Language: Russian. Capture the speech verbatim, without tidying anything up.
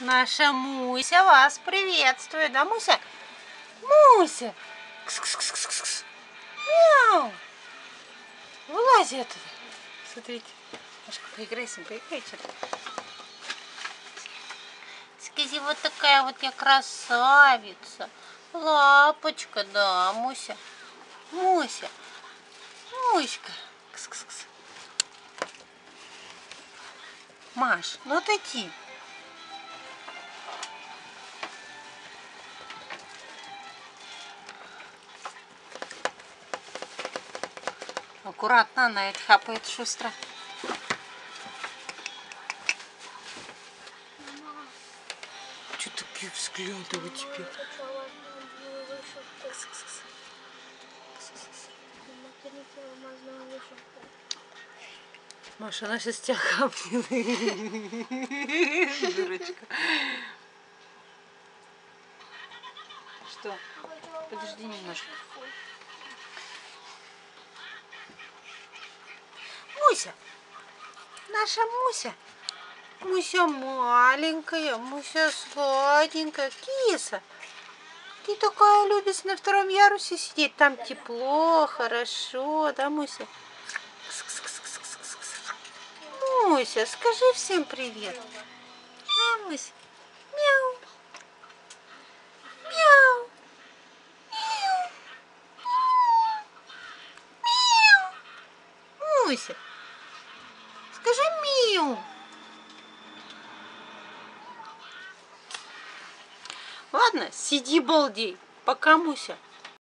Наша Муся вас приветствует, да, Муся? Муся! Кс-кс-кс-кс-кс. Мяу! Вылази оттуда. Смотрите. Машка, поиграй с ним, поиграй что-то. Скажи, вот такая вот я красавица. Лапочка, да, Муся. Муся. Муська. Кс-кс-кс. Маш, ну отойди. Аккуратно, она это хапает шустро. Что такие взгляды у тебя? Маша, она сейчас тебя хапнет. Дурочка. Что? Подожди немножко. Муся! Наша Муся! Муся маленькая, Муся сладенькая, киса. Ты такая любишь на втором ярусе сидеть, там тепло, хорошо, да, Муся? Муся, скажи всем привет. Да, Муся? Мяу. Мяу. Мяу. Мяу. Муся, скажи мяу. Ладно, сиди, балдей. Пока, Муся.